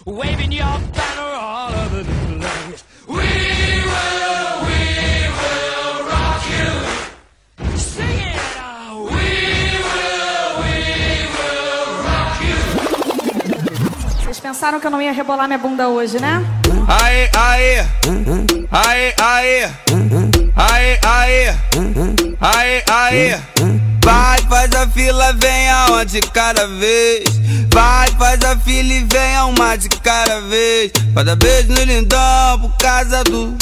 waving your banner all over the place. We will rock you. Sing it out. We will rock you. Vocês pensaram que eu não ia rebolar minha bunda hoje, né? Aê, aê, aê, aê, aê, aê, aê, aê. Vai, faz a fila, venha uma de cada vez. Vai, faz a fila e venha uma de cada vez. Pra dar beijo no lindão por causa do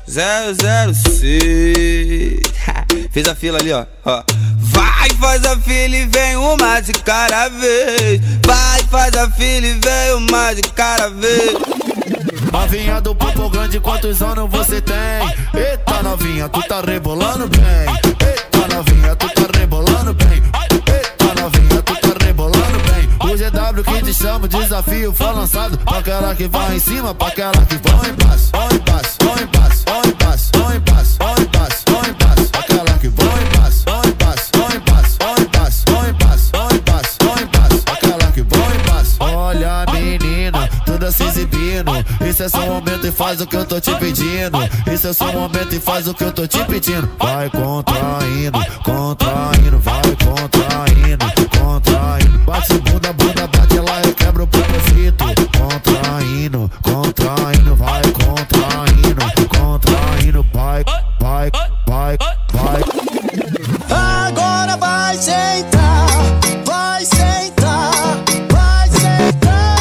006. Fez a fila ali, ó. Vai, faz a fila e vem uma de cada vez. Vai, faz a fila e vem uma de cada vez. Novinha do Papo Grande, quantos anos você tem? Eita novinha, tu tá rebolando bem. Eita novinha, tu tá rebolando bem. Eita novinha, tu tá rebolando bem. O GW que te chama, o desafio foi lançado. Pra aquela que vai em cima, pra aquela que vai em baixo. Vai em baixo, vai em baixo, vai em baixo, vai em baixo, vai em baixo, vai em baixo. Aquela que vai em baixo, vai em baixo, vai em baixo, vai em baixo, vai em baixo, vai em baixo, vai em baixo. Aquela que vai em baixo. Olha menina, toda se exibindo. Esse é seu momento e faz o que eu tô te pedindo. Esse é seu momento e faz o que eu tô te pedindo. Vai contraindo, contraindo, vai contraindo, contraindo. Bate bunda, bunda, bate lá, eu quebro o propósito. Contraindo, contraindo, vai contraindo, contraindo, vai, vai, vai, vai. Agora vai sentar, vai sentar, vai sentar.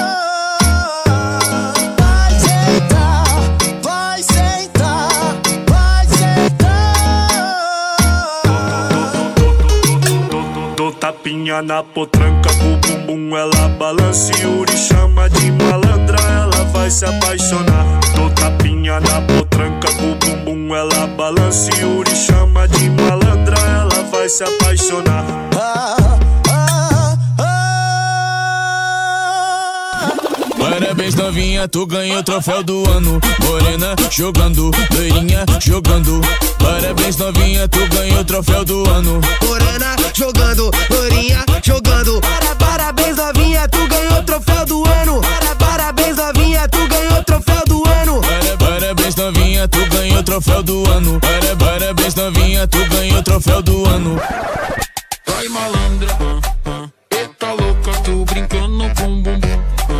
Vai sentar, vai sentar, vai sentar. Dou tapinha na potranca, com o bumbum ela balança. Yuri chama de malandra, ela vai se apaixonar. Dou tapinha na potranca, com o bumbum ela balança. Yuri chama de malandra, ela vai se apaixonar. Parabéns novinha, tu ganhou o troféu do ano. Morena jogando, loirinha jogando. Parabéns novinha, tu ganhou o troféu do ano. Morena jogando, loirinha jogando. Parabéns novinha, tu ganhou o troféu do ano. Parabéns novinha, tu ganhou o troféu do ano. Parabéns novinha, tu ganhou o troféu do ano. Parabéns novinha, tu ganhou o troféu do ano. Vai malandra, eita louca, tu brincando com o bumbum.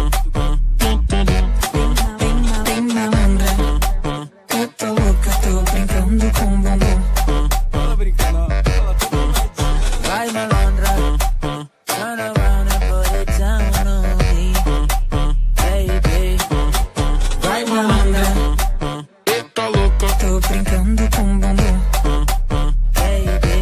Vem malandra, eu tô louca, tô brincando com o bumbum. Vai malandra, turn around and put it down on me, baby. Vai malandra, Eita louca, Tô brincando com o bumbum. baby.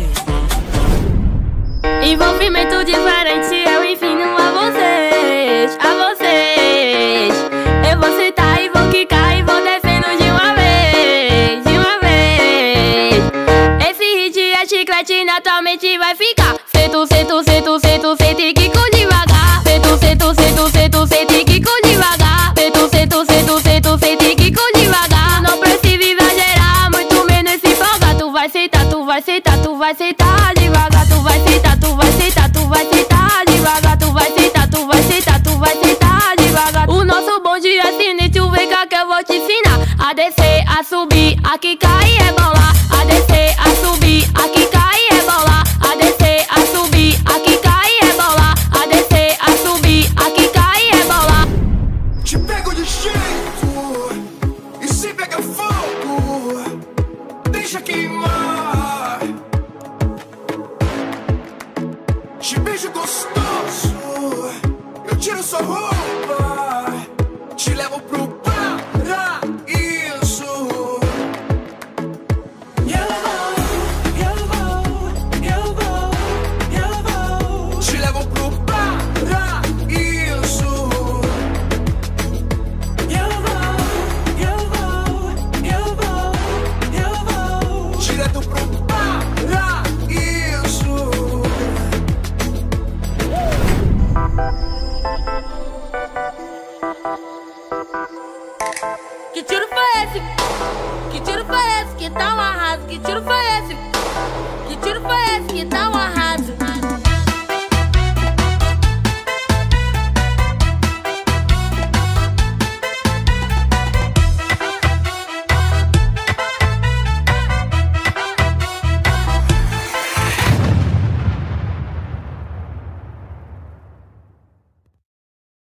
Envolvimento diferente, eu ensino a vocês, a vocês. Eu vou sentar e vou quicar e vou descendo de uma vez, de uma vez. Esse hit é chiclete, naturalmente vai ficar. Sento, sento, sento, sento, sento e quico devagar. Sento, sento, sento, sento, sento e quico devagar. Sento, sento, sento, sento, sento e quico devagar. Não precisa exagerar, muito menos se empolgar. Tu vai sentar, tu vai sentar, tu vai sentar devagar. Tu vai sentar, tu vai sentar, tu vai sentar devagar. Tu vai sentar, tu vai sentar, tu vai sentar devagar. O nosso bonde é sinistro, vem cá que eu vou te ensinar. A descer, a subir, a quicar e rebolar. A descer, a subir, a quicar e rebolar. A descer, a subir, a quicar e rebolar. A descer, a subir, a quicar e rebolar. te pego de jeito e se pega fogo, deixa queimar. Te beijo gostoso, eu tiro sua roupa, te levo pro paraíso. Te levo pro paraíso. Direto pro paraíso. Que tiro foi esse? Que tiro foi esse? Que tá um arraso? Que tiro foi esse? Que tiro foi esse? Que tá um arraso?